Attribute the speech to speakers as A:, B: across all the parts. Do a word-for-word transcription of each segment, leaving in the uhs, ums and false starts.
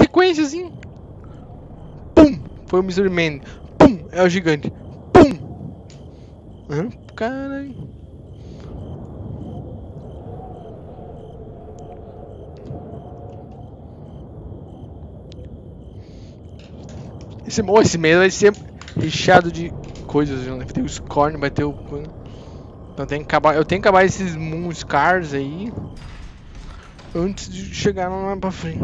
A: sequência assim. Pum! Foi o Mister Man. Pum! É o gigante. Pum! Hã? Caralho. Esse, oh, esse mês vai ser recheado de coisas, né? Vai ter o Scorn, vai ter o... Então tem que acabar, eu tenho que acabar esses Moon Scars aí antes de chegar lá pra frente.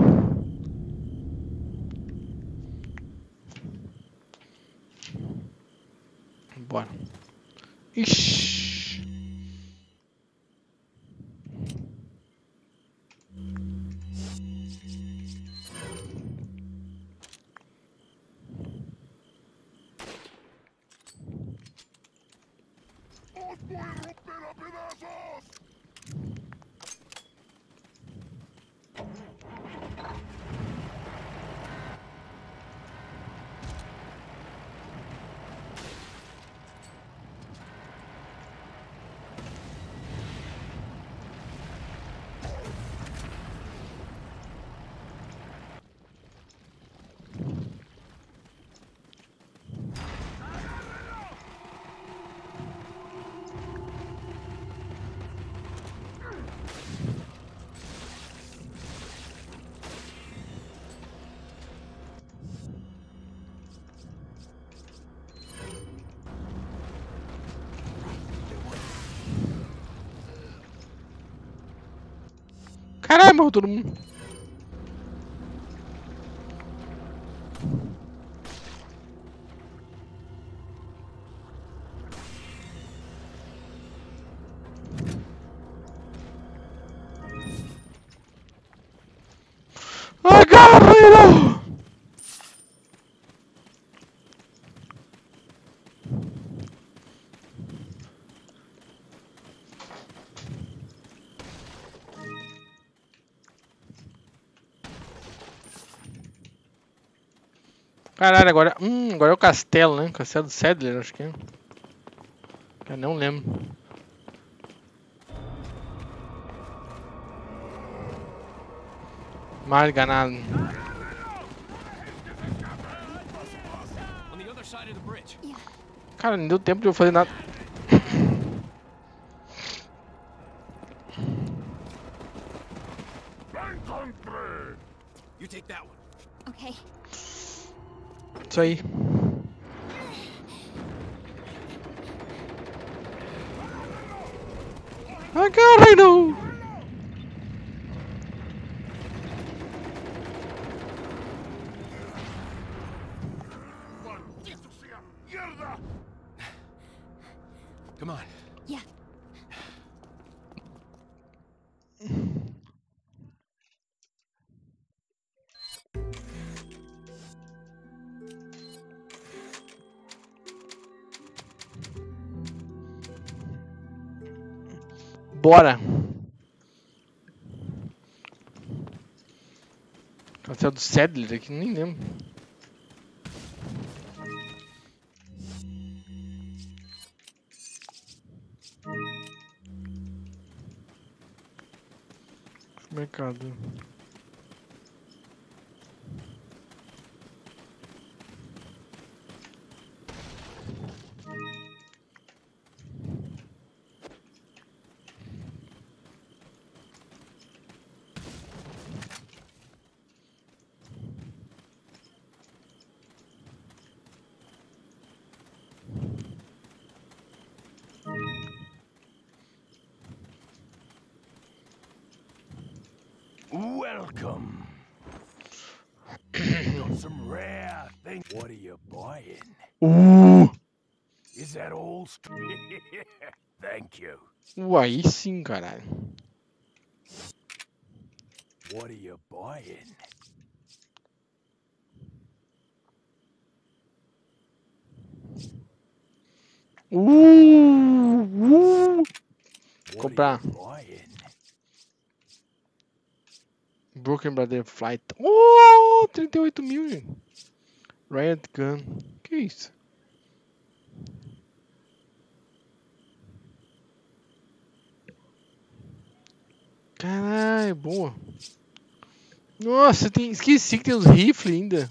A: Bora. Ixi. Caralho, morreu todo mundo. Agarra! Caralho, agora. Hum, agora é o castelo, né? Castelo Sadler, acho que é. Eu não lembro. Mais ganado. Cara, não deu tempo de eu fazer nada.
B: You take that one.
C: Okay.
A: Isso aí. Agarra, não!
B: Come on.
C: Yeah.
A: Bora! Castelo do Sadler aqui, nem lembro. Mercado.
B: Welcome. Got some rare things. What are you buying?
A: Uh!
B: Is that all? Thank you.
A: Uh, aí sim, caralho.
B: What are you buying?
A: Uh! Uh!
B: What
A: Comprar.
B: are you buying?
A: Broken Brother Flight. Oh! trinta e oito mil, gente. Riot Gun. Que isso? Caralho, boa. Nossa, tem... esqueci que tem os rifles ainda.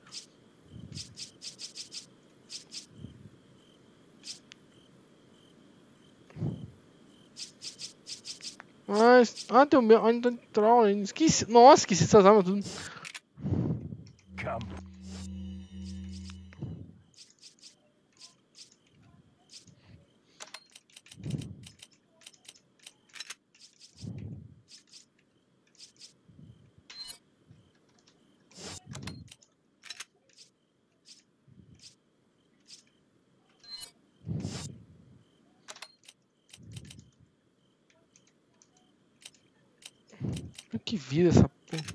A: Mas... Ah, tem o meu... Ainda tem troll ainda. Esqueci... Nossa, esqueci essas armas tudo.
B: Come.
A: Que vida essa porra.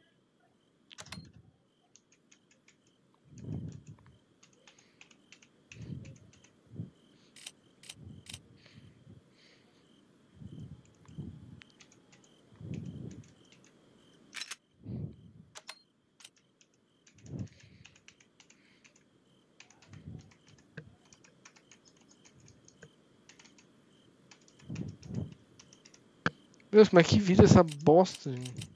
A: Deus, mas que vida essa bosta, gente.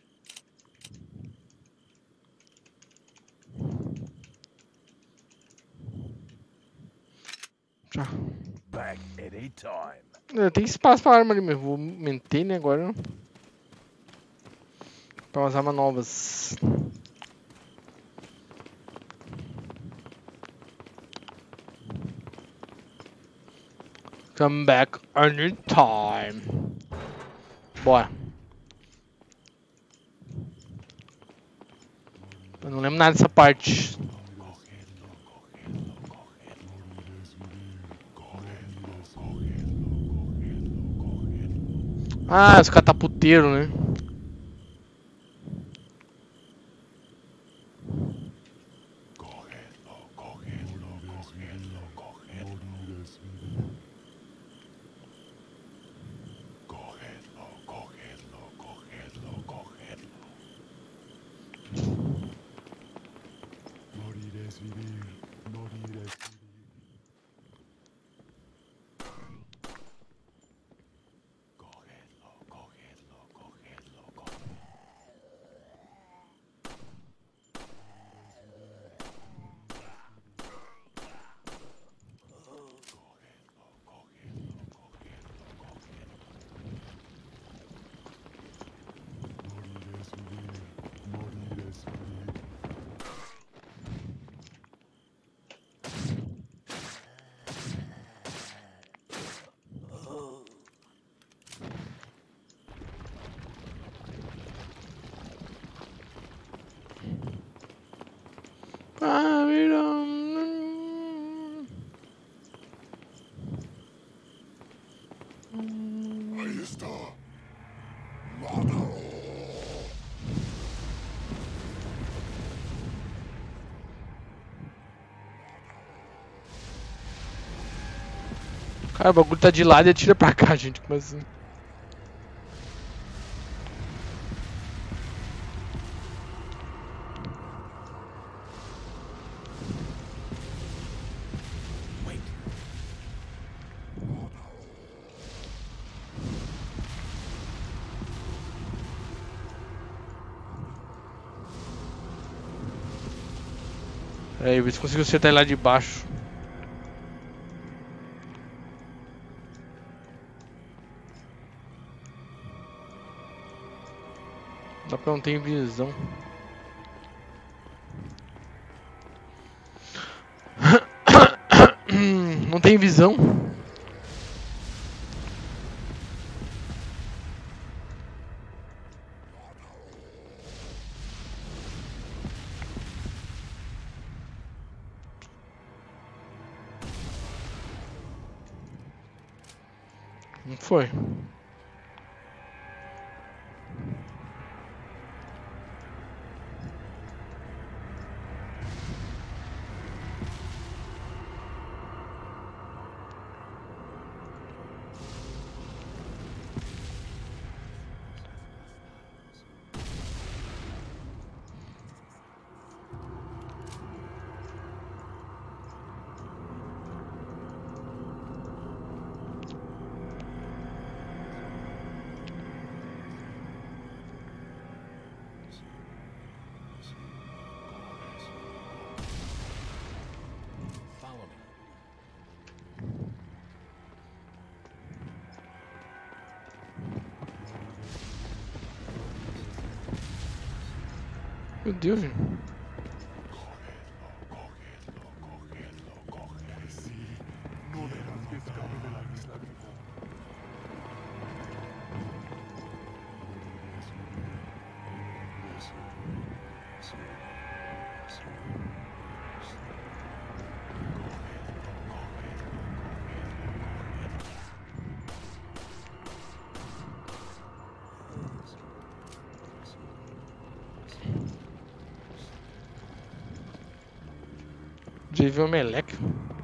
A: Já.
B: Back anytime.
A: É, tem espaço pra arma ali, mas vou aumentei, né, agora. Pra umas armas novas. Come back anytime. Bora. Eu não lembro nada dessa parte. Ah, os catapulteiros, né? Ah,
B: Ahí está.
A: cara, o bagulho tá de lado e atira pra cá, gente. Como assim? Peraí, vê se consigo acertar ele lá de baixo. Dá pra não ter visão. Não tem visão. Não foi. Meu Deus, gente.
C: No dejas que escape de la isla, Grifo.
A: Já viu o meleca?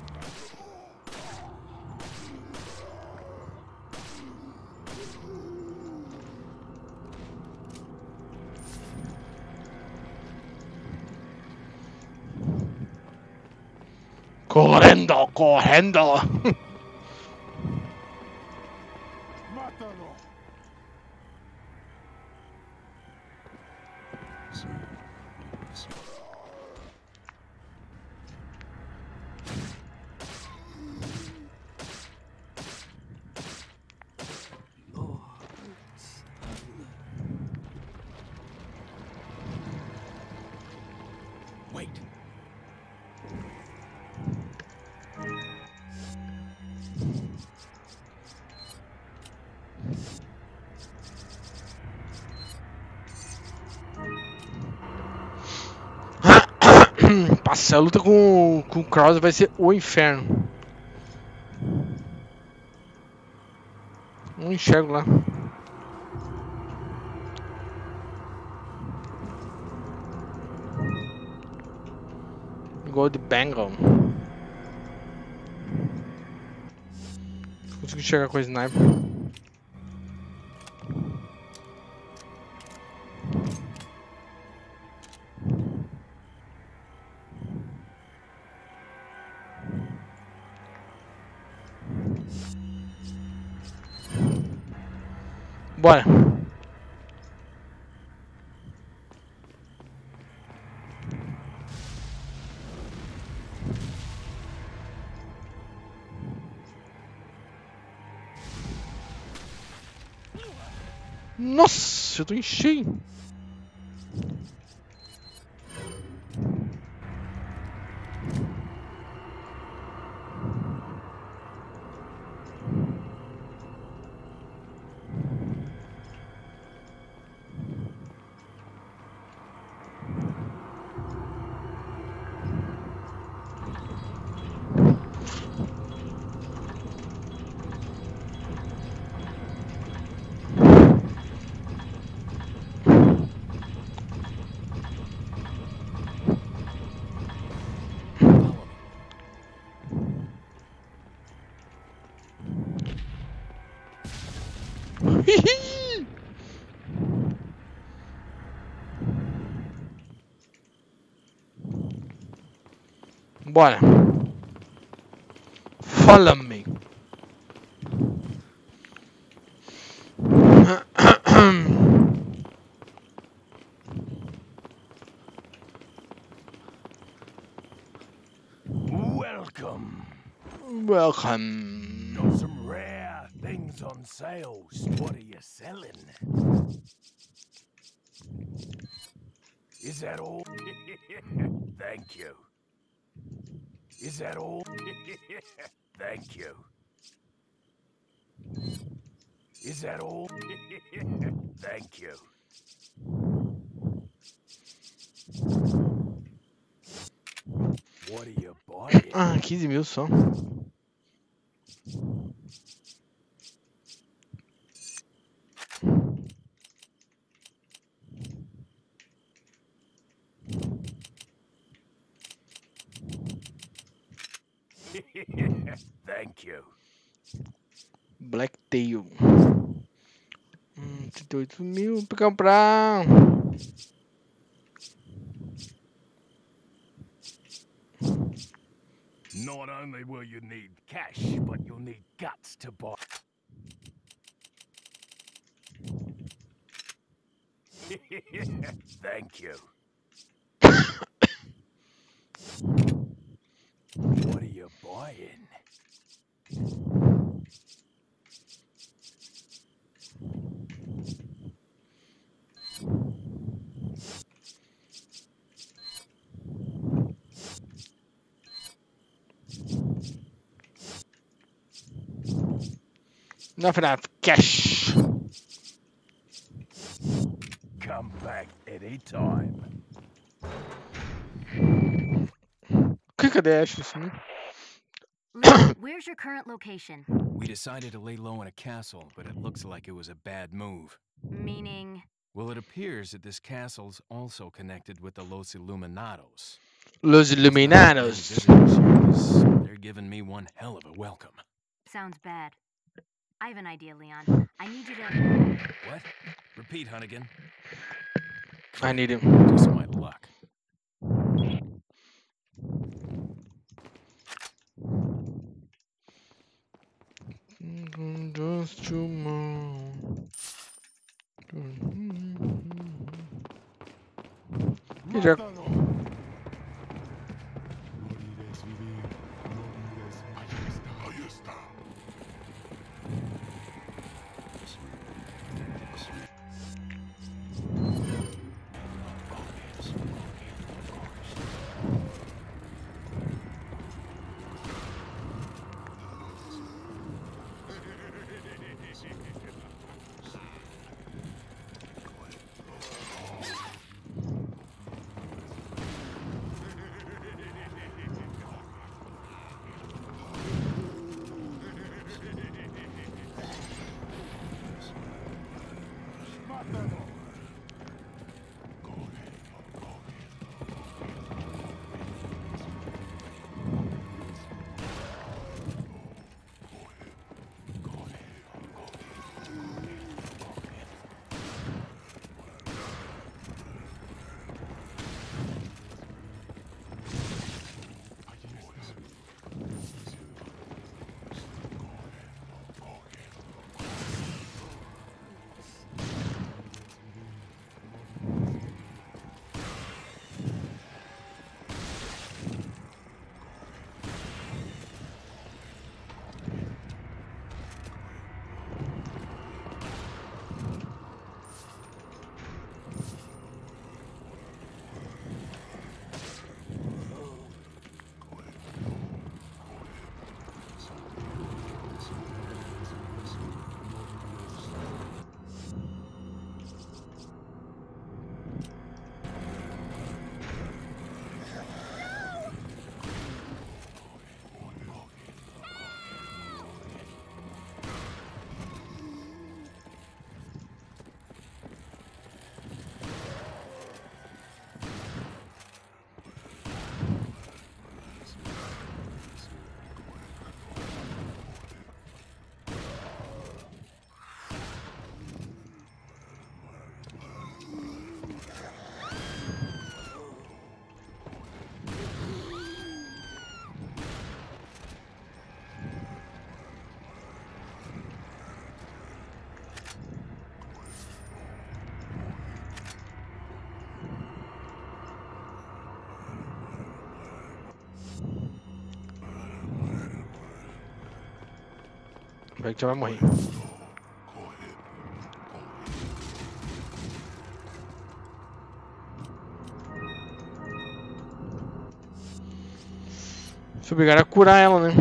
A: Correndo, correndo.
C: ¡Mátalo!
B: Wait.
A: Passar a luta com, com o Cross vai ser o inferno. Não enxergo lá. Gold Bangle. Consigo enxergar com a sniper. Bora. Nossa, eu tô em cheio. Bora. Follow me.
B: Welcome.
A: Welcome.
B: Got some rare things on sales. What are you selling? Is that all? Thank you. Is that all? Thank you. Is that all? Thank you. What are you buying?
A: Ah, quinze mil só.
B: Thank you.
A: Blacktail. Hum, trinta e oito mil pra comprar.
B: Not only will you need cash, but you'll need guts to buy. Thank you. What are you buying?
A: Enough of that cash.
B: Come back any time.
A: Que cadê a Ashley sumiu?
D: Leon, where's your current location?
E: We decided to lay low in a castle, but it looks like it was a bad move.
D: Meaning...
E: Well, it appears that this castle's also connected with the Los Illuminados.
A: Los
E: There's not many
A: Iluminados.
E: visitors here, 'cause they're giving me one hell of a welcome.
D: Sounds bad. I have an idea, Leon. I need you to...
E: What? Repeat, Hunnigan.
A: I need him.
E: Just my luck.
A: Just tomorrow. Que já...
C: ¡Mátalo! Moriréis vivir, no vives. Ahí está, ahí está. ¡Mátalo!
A: Vai que já vai morrer. Se obrigar a curar ela, né?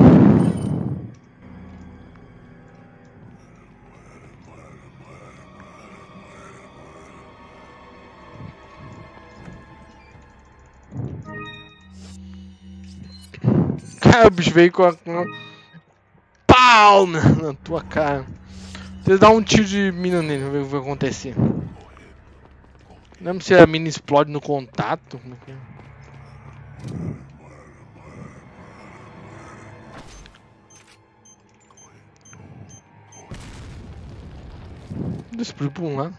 A: Cara, o bicho veio com a... Pau! Na tua cara. Você dá um tiro de mina nele, vamos ver o que vai acontecer. Lembra se a mina explode no contato? Como é que é? Explodiu por um lado.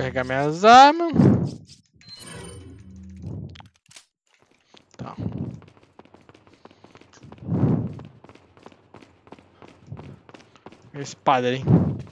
A: Carregar minhas armas. Tá. Minha espada ali.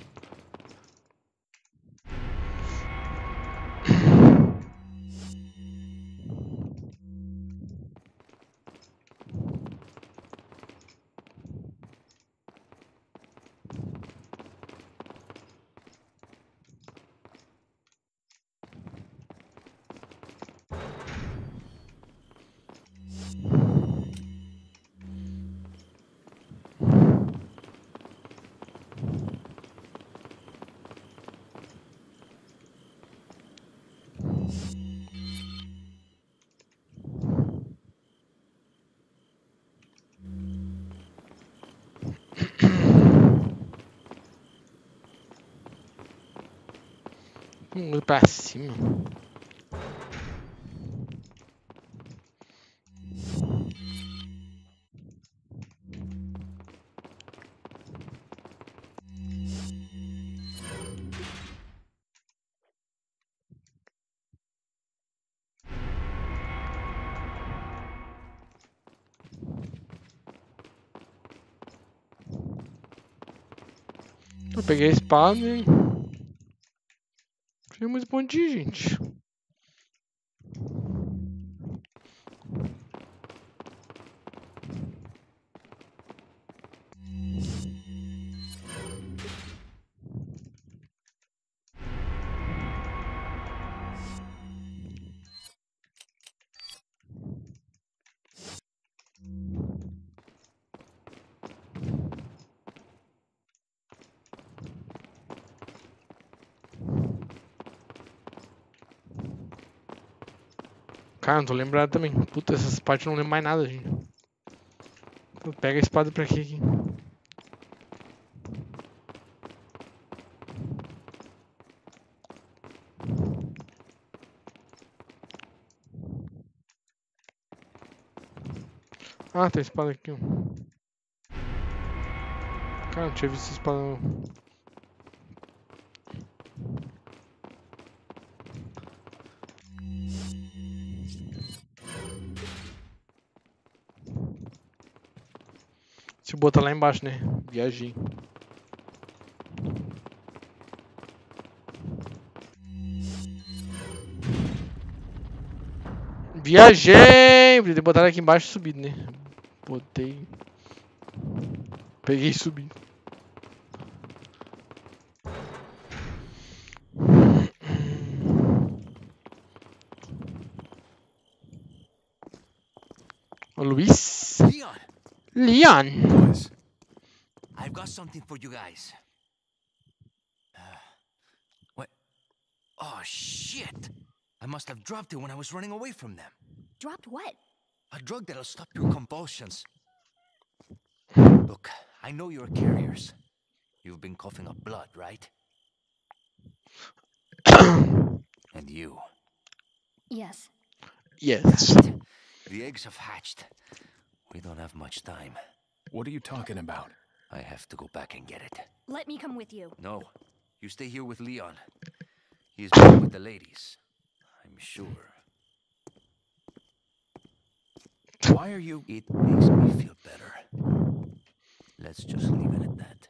A: Vamos ir pra cima. Eu peguei a espada e... Tinha muito pontinho, gente. Cara, não tô lembrado também. Puta, essas partes eu não lembro mais nada, gente. Pega a espada pra quê aqui? Ah, tem espada aqui, ó. Cara, não tinha visto essa espada não. Deixa eu botar lá embaixo, né? Viajei. Viajei! Podia ter botado aqui embaixo e subido, né? Botei. Peguei e subi. Ô, Luiz?
F: Leon,
A: Leon!
E: Boys,
F: I've got something for you guys. Uh, what? Oh, shit! I must have dropped it when I was running away from them.
D: Dropped what?
F: A drug that'll stop your convulsions. Look, I know you're carriers. You've been coughing up blood, right? And you.
D: Yes.
A: Yes.
F: The eggs have hatched. We don't have much time.
E: what are you talking about?
F: I have to go back and get it.
D: Let me come with you.
F: No, you stay here with Leon. He's been with the ladies, I'm sure.
E: Why are you...
F: It makes me feel better. Let's just leave it at that.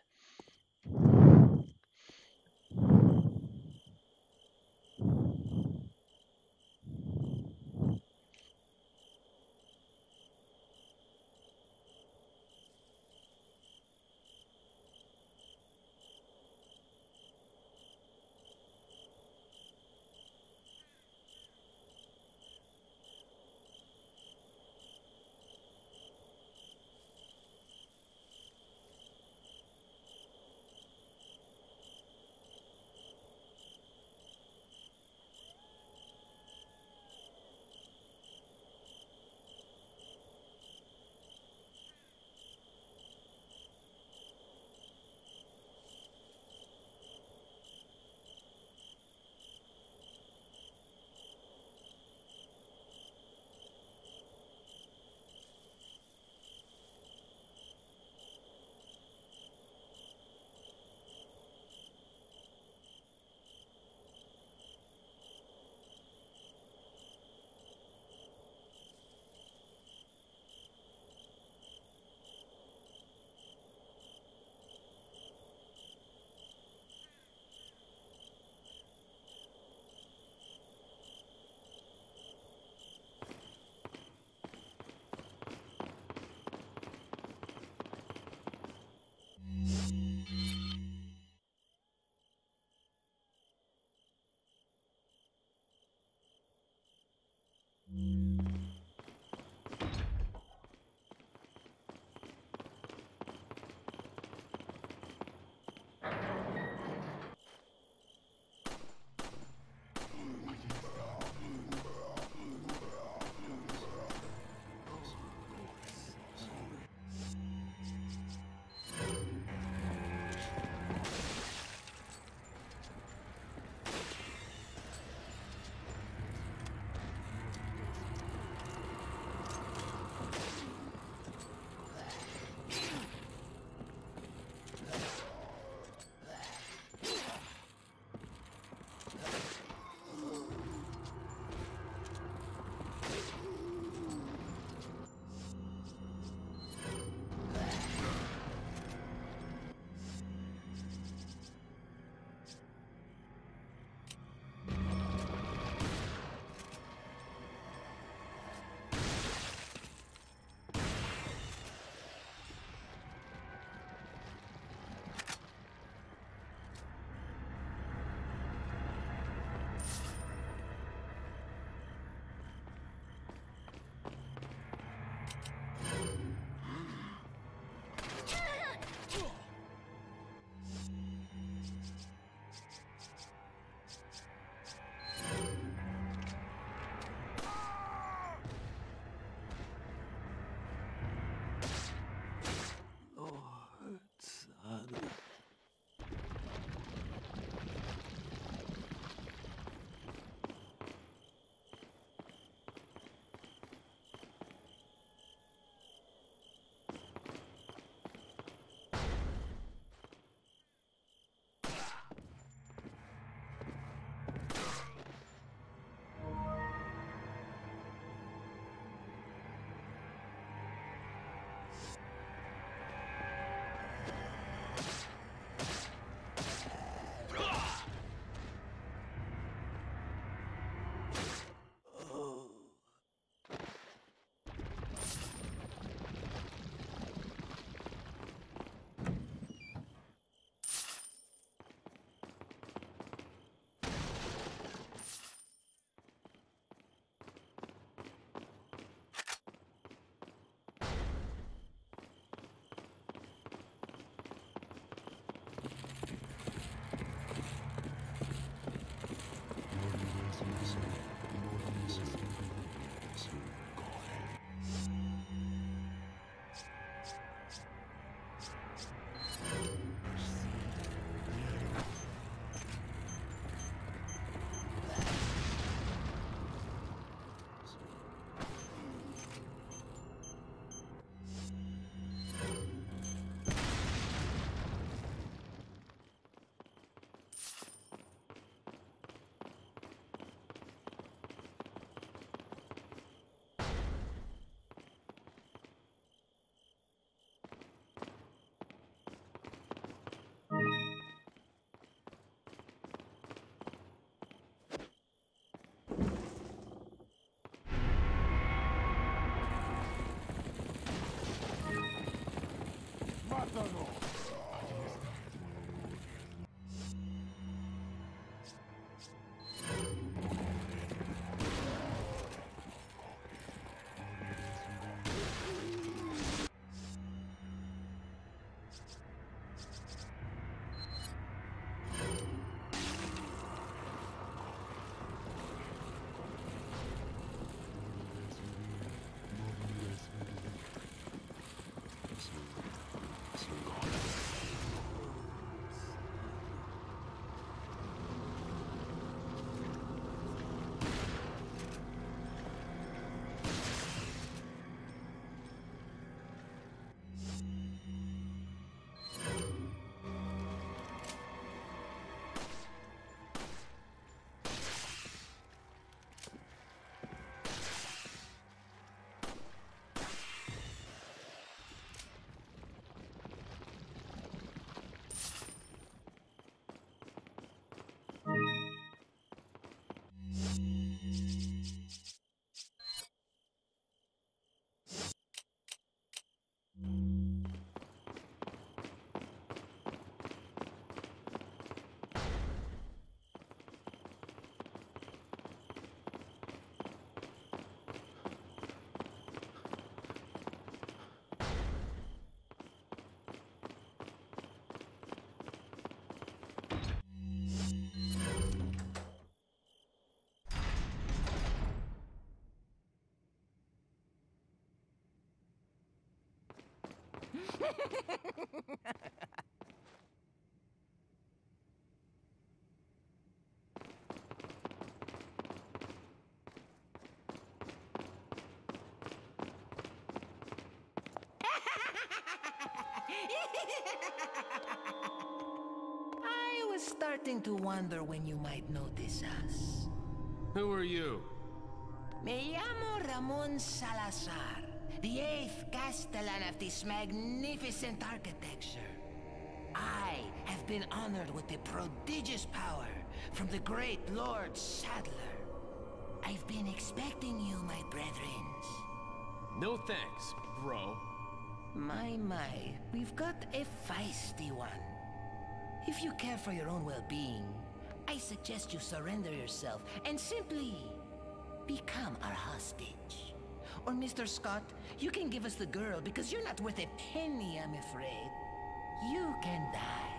G: I was starting to wonder when you might notice us.
E: Who are you?
G: Me llamo Ramon Salazar, the eighth Castellan of this magnificent architecture. I have been honored with the prodigious power from the great Lord Sadler. I've been expecting you, my brethrens.
E: No thanks, bro.
G: My, my, we've got a feisty one. If you care for your own well-being, I suggest you surrender yourself and simply become our hostage. Or Mister Scott, you can give us the girl because you're not worth a penny, I'm afraid. You can die.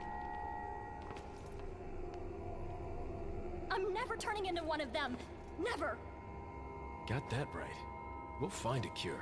H: I'm never turning into one of them. Never.
E: Got that right. We'll find a cure.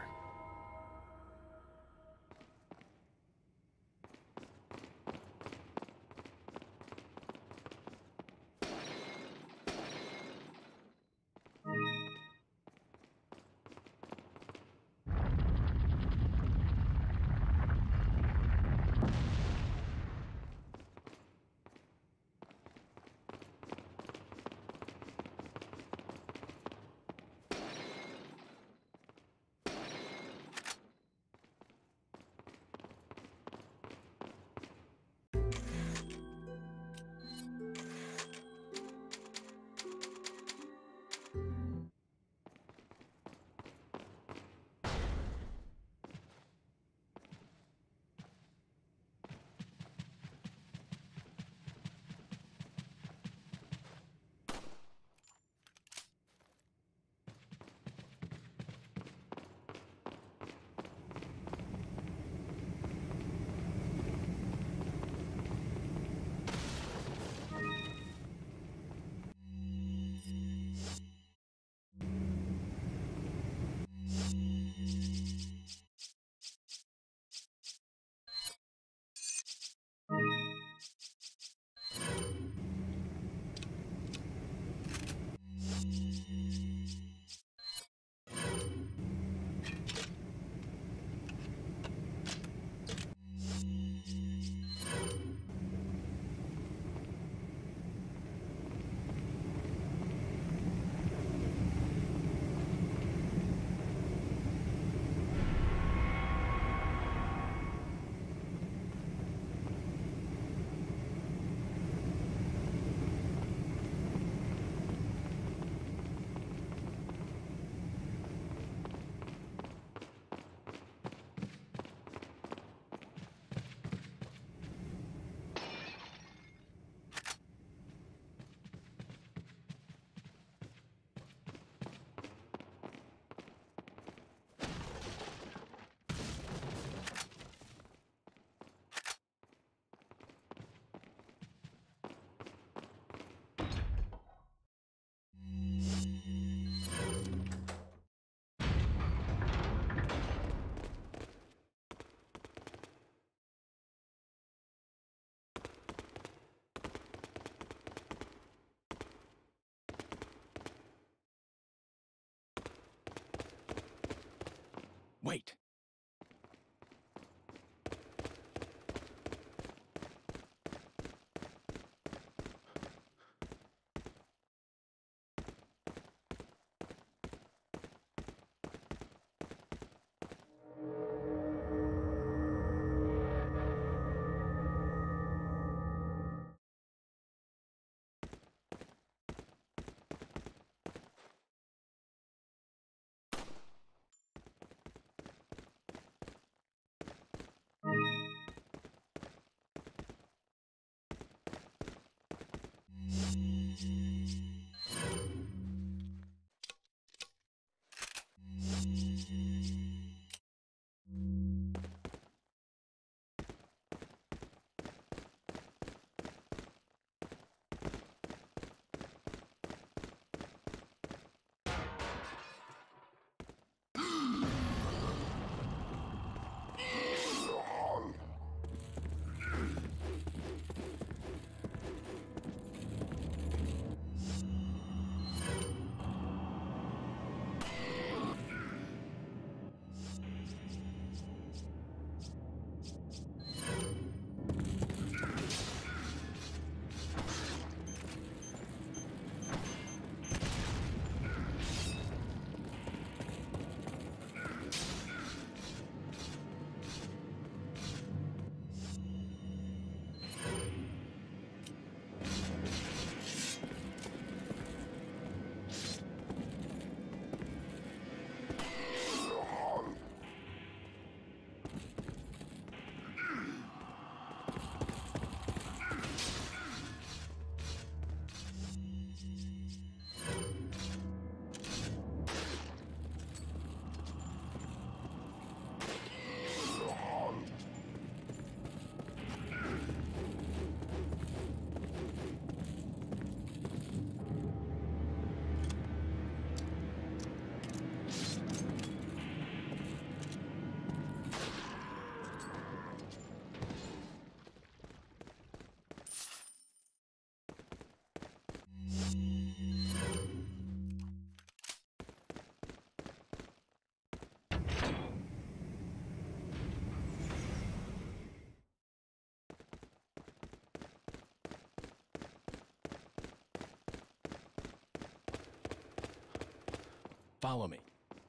E: Follow me.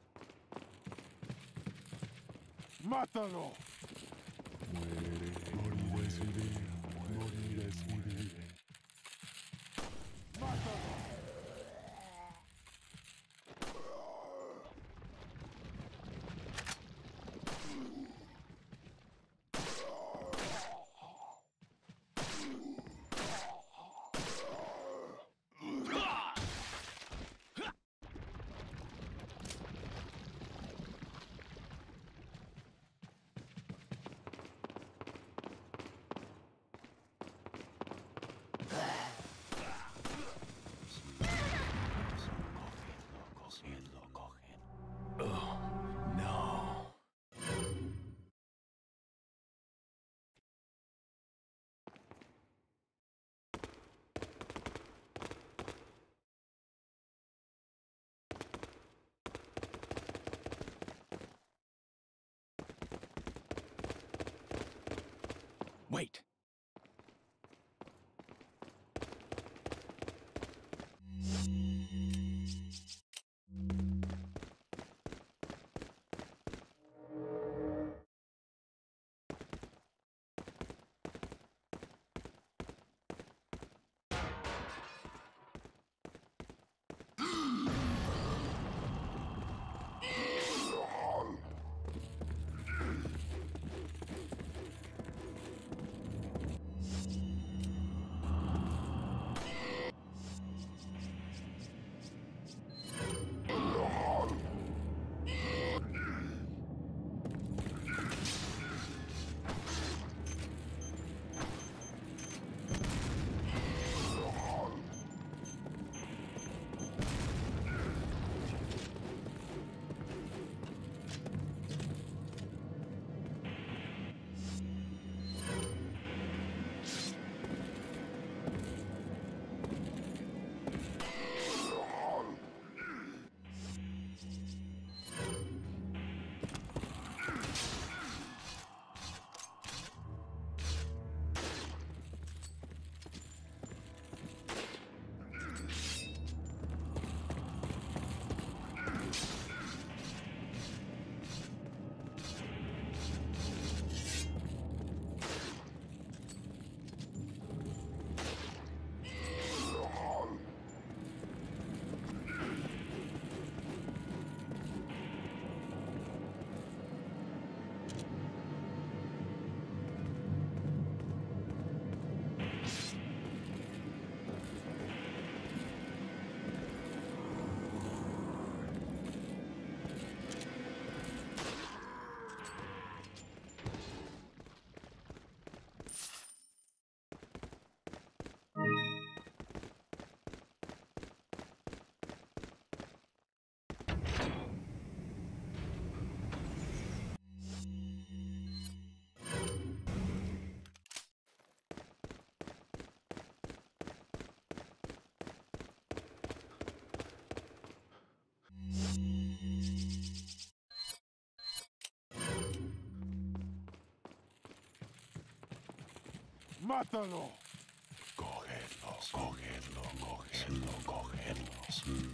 C: ¡Mátalo! Moriré, moriré, moriré. ¡Mátalo!
E: Oh, no. Wait.
C: ¡Mátalo! Cógelo, cógelo, cógelo, cógelo.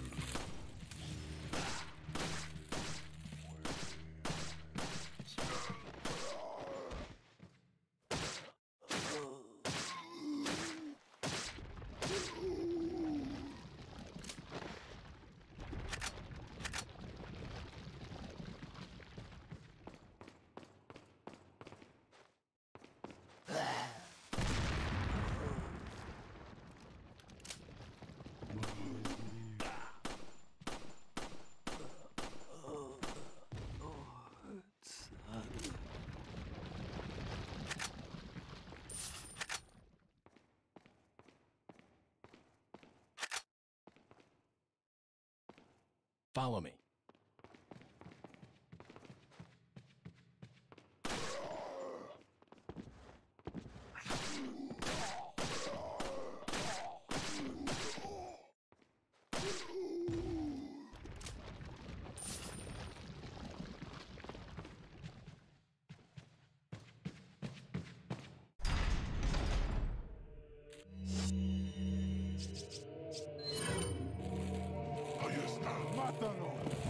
E: Follow me.
C: Ahí está. ¡Mátalo!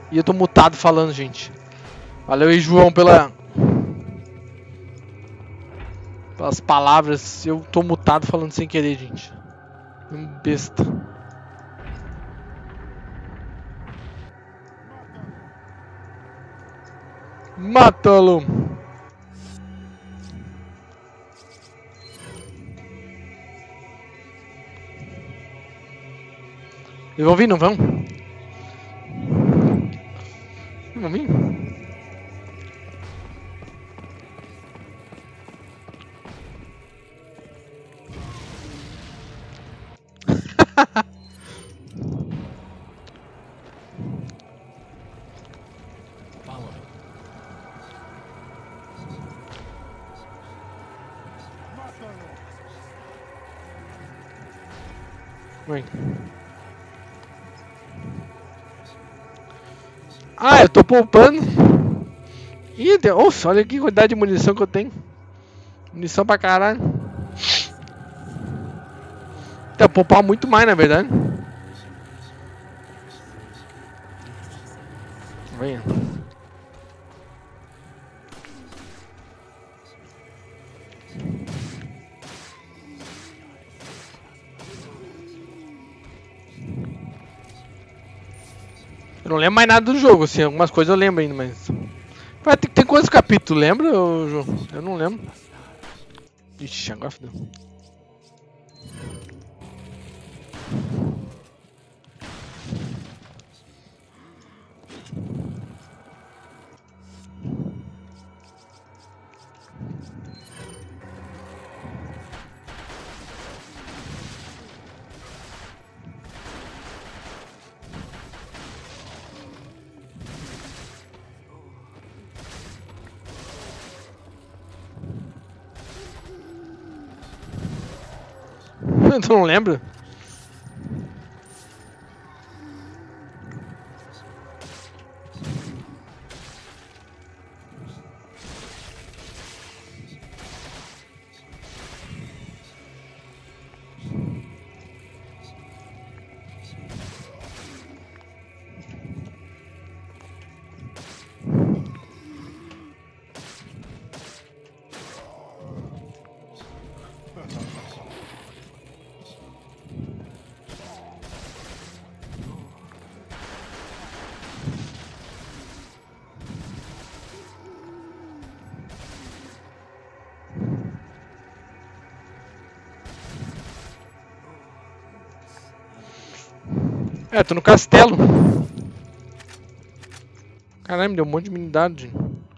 A: E eu tô mutado falando, gente. Valeu aí, João, pela... pelas palavras. Eu tô mutado falando sem querer, gente. Um besta. Mata-lo! Eles vão vir, não vão? Não vão vir? Vem. Ah, eu tô poupando. Ih, Deus, nossa, olha que quantidade de munição que eu tenho. Munição pra caralho. Então, poupar muito mais, na verdade. Venha. Eu não lembro mais nada do jogo, assim, algumas coisas eu lembro ainda, mas... Vai, tem, tem quantos capítulos, lembra, João? Eu não lembro. Ixi, agora fodeu. Tu não lembra? É, tô no castelo. Caralho, me deu um monte de imunidade.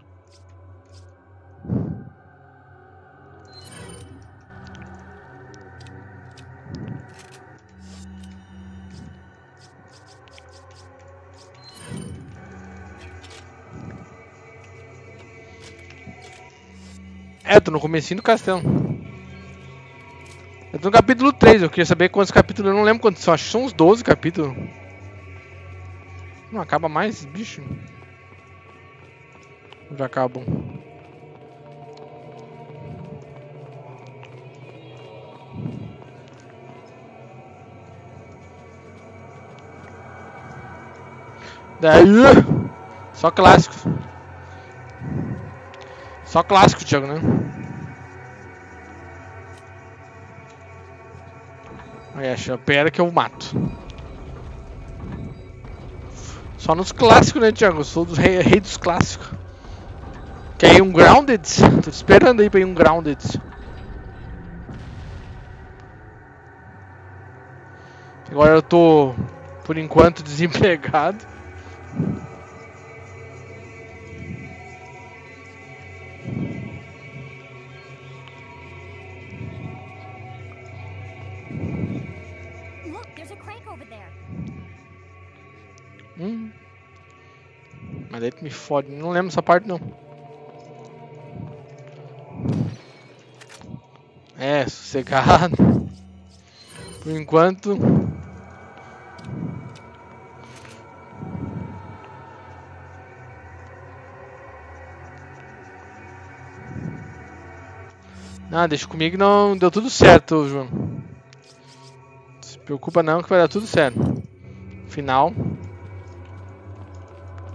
A: É, tô no comecinho do castelo. Eu tô no capítulo três, eu queria saber quantos capítulos, eu não lembro quantos são, acho que são uns doze capítulos. Não acaba mais esses bichos? Já acabam. Daí, só clássicos. Só clássicos, Thiago, né? Aí, acha, pera que eu mato. Só nos clássicos, né, Thiago? Eu sou dos rei, rei dos clássicos. Quer ir um Grounded? Tô esperando aí pra ir um Grounded. Agora eu tô, por enquanto, desempregado.
H: Look, there's a crank over there.
A: Hum. Mas daí tu me fode. Não lembro essa parte, não. É, sossegado. Por enquanto. Ah, deixa comigo que não deu tudo certo, João. Não se preocupa não que vai dar tudo certo. Final.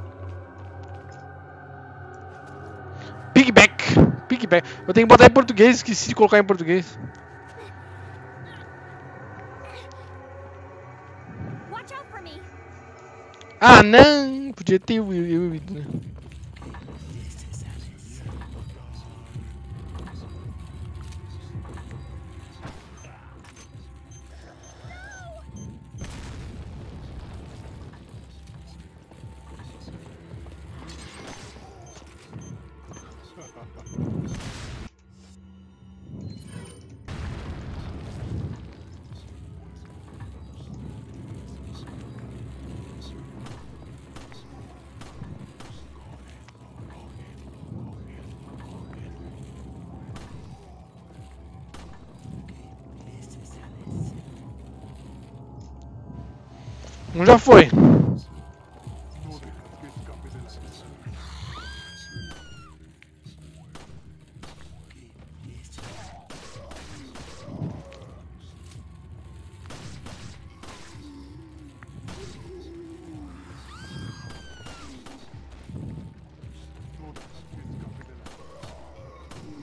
A: Pigback. Pigback. Eu tenho que botar em português, esqueci de colocar em português.
H: Watch out for me.
A: Ah, não! Podia ter o eu ido, né? Um já foi.
C: No dejas que escape de la isla. No dejas que escape de la isla.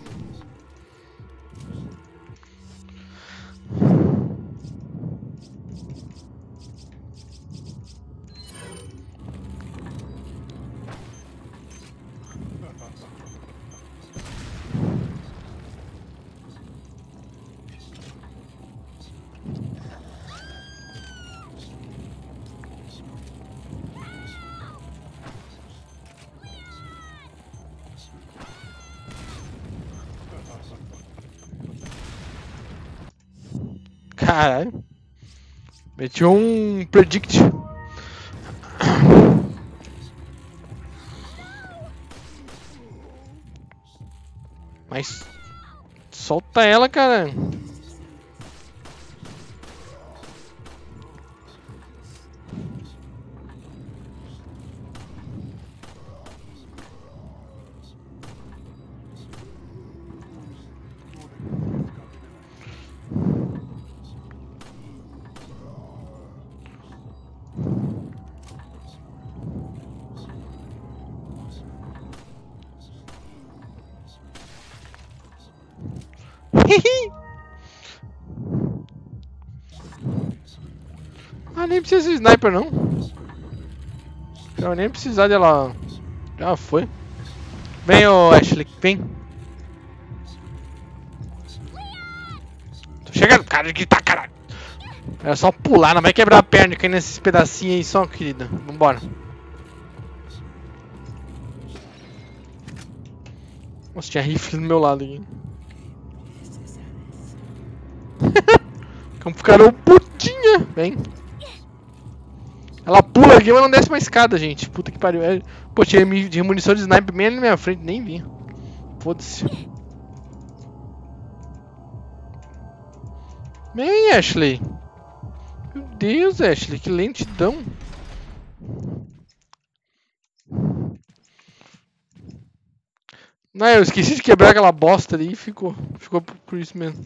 A: Caralho. Meti um predict. Mas solta ela, cara. Ah, nem precisa de sniper não. Eu nem precisar dela. Já foi. Vem, ô Ashley, vem. Tô chegando, cara, que tá caralho. É só pular, não vai quebrar a perna e cair nesses pedacinhos aí só, querida. Vambora. Nossa, tinha rifle do meu lado aqui. Como ficaram putinha. Vem. Ela pula aqui, mas não desce uma escada, gente. Puta que pariu. É... Pô, tinha de munição de sniper bem ali na minha frente, nem vi. Foda-se. Vem, Ashley. Meu Deus, Ashley, que lentidão. Não, eu esqueci de quebrar aquela bosta ali e ficou. Ficou por isso mesmo.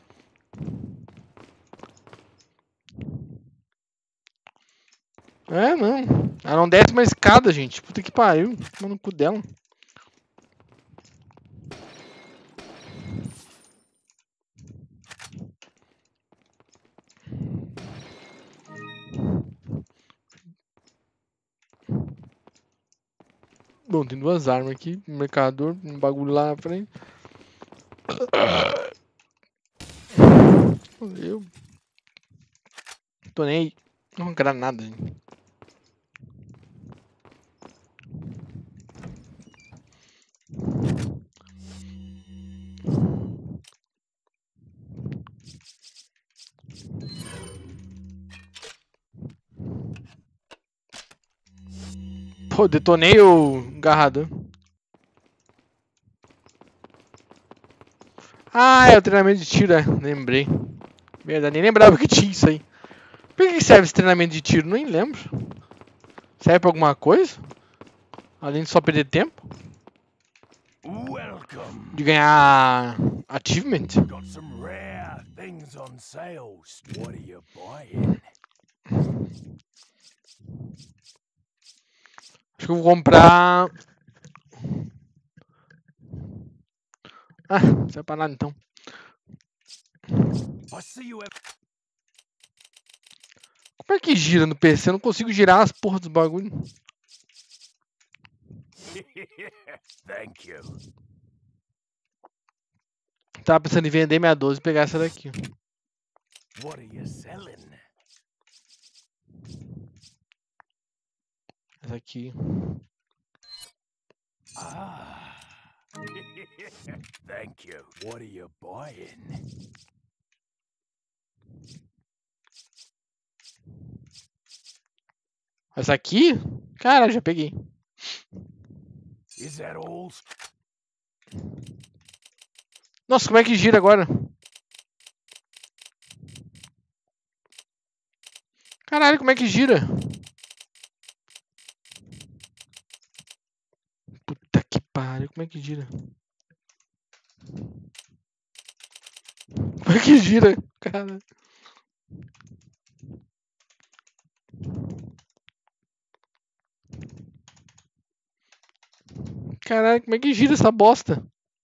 A: É, não. Ela não desce uma escada, gente. Puta que pariu. Toma no cu dela. Bom, tem duas armas aqui. Um mercador, um bagulho lá na frente. Eu tô nem aí. Não granada, gente. Pô, detonei o garrador. Ah, é o treinamento de tiro, é. Lembrei. Verdade, nem lembrava que tinha isso aí. Por que serve esse treinamento de tiro? Nem lembro. Serve pra alguma coisa? Além de só perder tempo?
B: Welcome.
A: De ganhar achievement?
B: Got some rare things on sale. What are you buying?
A: Acho que eu vou comprar... Ah, não serve pra nada então.
B: I see you have.
A: Como é que gira no P C? Eu não consigo girar as porras dos bagulho.
B: Thank you.
A: Tava pensando em vender minha doze e pegar essa daqui.
B: What are you selling?
A: Essa aqui.
B: Ah. Thank you. What are you buying?
A: Essa aqui? Cara, já peguei.
B: Is that all?
A: Nossa, como é que gira agora? Caralho, como é que gira? Puta que pariu, como é que gira? Como é que gira? Cara. Caralho, como é que gira essa bosta?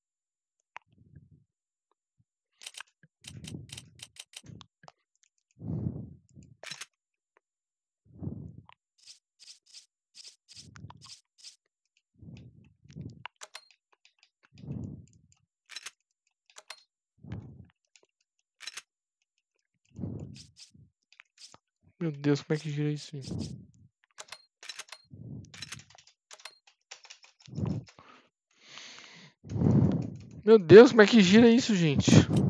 A: Meu Deus, como é que gira isso? Meu Deus, como é que gira isso, gente?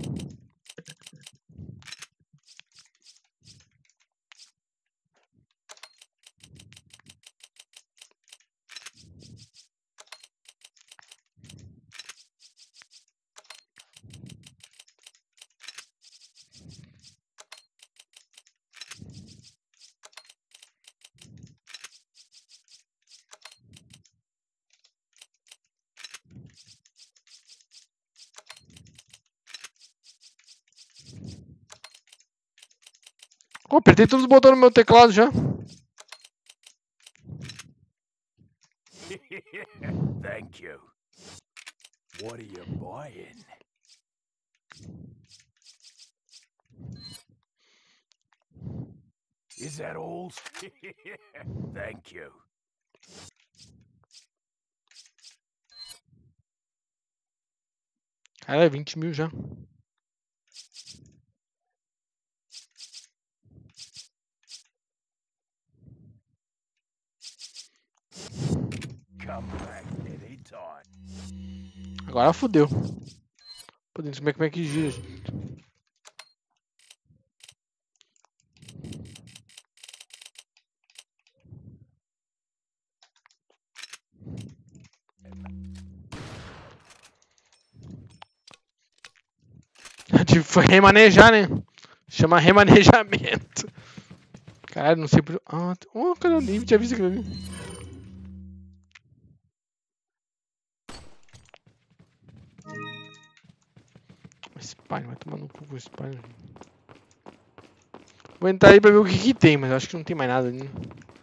A: Oh, apertei todos os botões no meu teclado já.
B: Thank you. What are you buying? Is that all? Thank you.
A: Cara, é vinte mil já.
B: Come back anytime.
A: Agora fodeu. Podemos ver como é que gira, gente. De remanejar, né? Chama remanejamento. Caralho, não sei por... Ah, oh, cara, eu nem tinha visto aquilo ali. Spine, vai tomar no cu com o Spine. Vou entrar aí pra ver o que que tem, mas eu acho que não tem mais nada ali.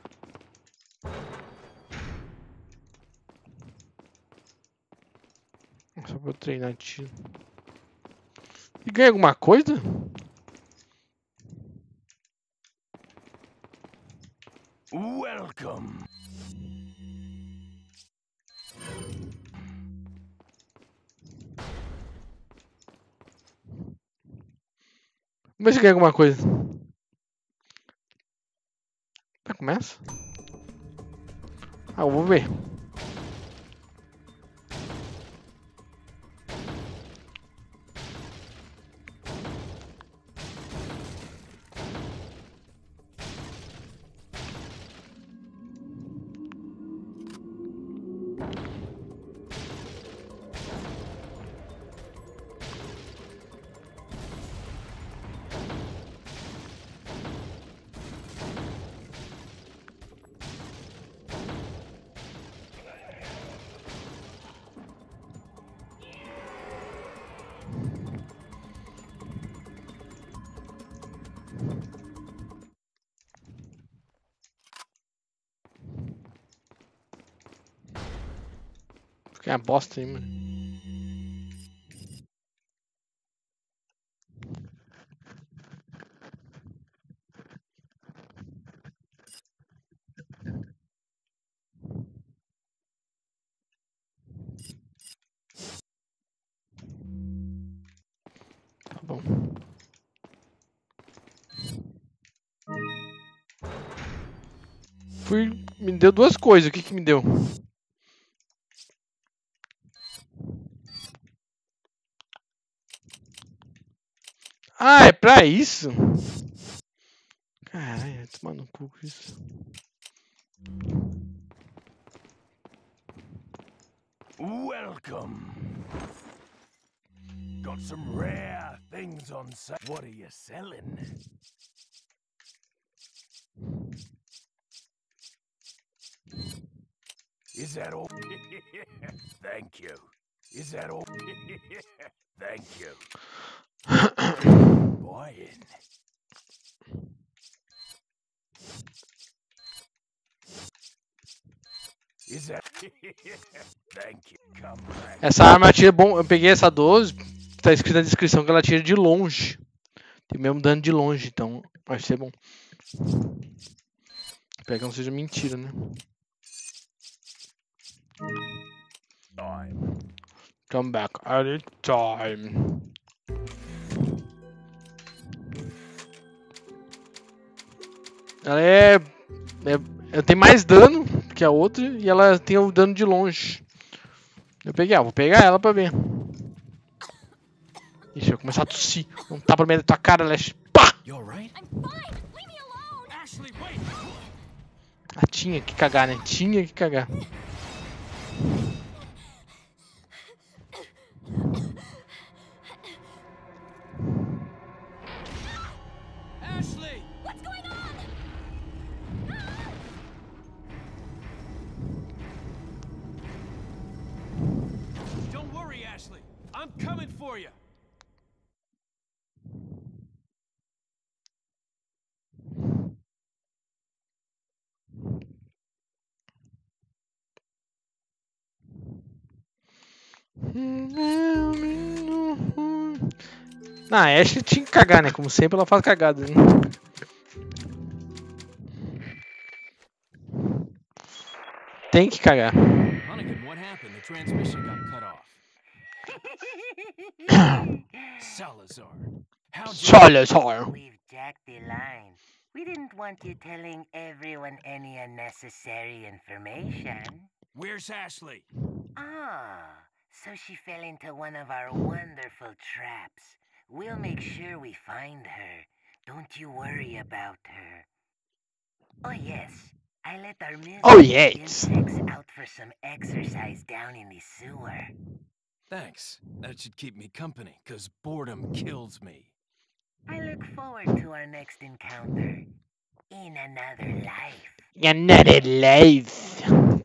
A: Só pra eu treinar tiro. E ganha alguma coisa?
B: Welcome.
A: Vamos ver se ganha alguma coisa. Tá, começa? Ah, eu vou ver. Fiquei uma bosta aí, mano. fui... Me deu duas coisas. O que que me deu? Ah, é pra isso? Caralho, tomar no cu com isso.
B: Welcome. Got some rare things on sale. What are you selling? Is that all? Thank you. Is that all? Thank you. Buying. Is that? Thank you. Come back.
A: Essa arma atira bom. Eu peguei essa doze. Tá escrito na descrição que ela atira de longe. Tem mesmo dano de longe, então vai ser bom. Espero que não seja mentira, né?
B: Time.
A: Come back anytime. Ela é, é. Ela tem mais dano que a outra e ela tem o dano de longe. Eu peguei, ah, vou pegar ela pra ver. Ixi, vai começar a tossir. Não tá pra meio da tua cara, Lash. Pá!
H: I'm fine. Leave me alone.
E: Ashley, wait!
A: Ah, tinha que cagar, né? Tinha que cagar.
E: Ashley!
H: What's going on?
E: Don't worry, Ashley. I'm coming for you.
A: Na ah, Ashley tinha que cagar, né? Como sempre ela faz cagada, né? Tem que cagar.
E: Hunnigan, what happened? The transmission got cut off. Salazar. How
A: Salazar.
G: We've jacked the line. We didn't want you telling everyone any unnecessary information.
E: Where's Ashley?
G: Ah, so she fell into one of our wonderful traps. We'll make sure we find her. Don't you worry about her. Oh yes, I let our mistress
A: Oh, yes.
G: insects out for some exercise down in the sewer.
E: Thanks. That should keep me company, cause boredom kills me.
G: I look forward to our next encounter in another life.
A: Another life.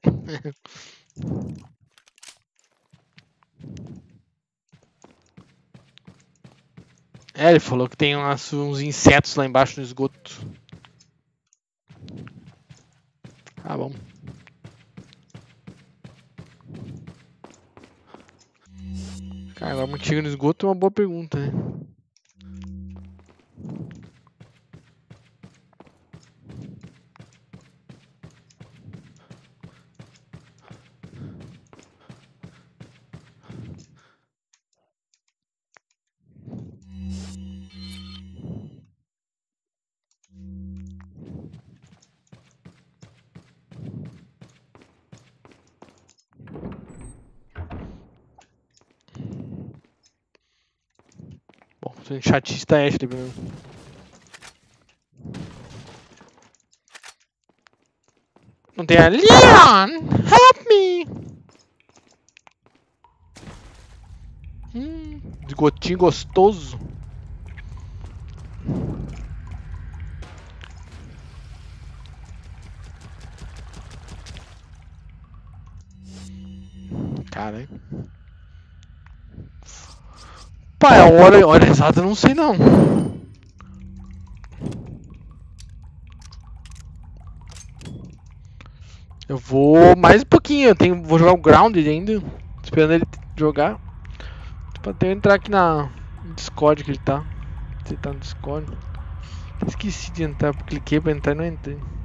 A: É, ele falou que tem umas, uns insetos lá embaixo no esgoto. Ah, bom. Cara, agora uma antiga no esgoto é uma boa pergunta, né? Bom, sou chatista Ashley primeiro. Não tem a Leon! Help me! Hum, esgotinho gostoso. Cara, pai, a hora, hora exata eu não sei não. Eu vou mais um pouquinho, eu tenho, vou jogar o Grounded ainda, esperando ele jogar. Pra até eu entrar aqui na no Discord que ele tá. Você tá no Discord. Esqueci de entrar, cliquei pra entrar e não entrei.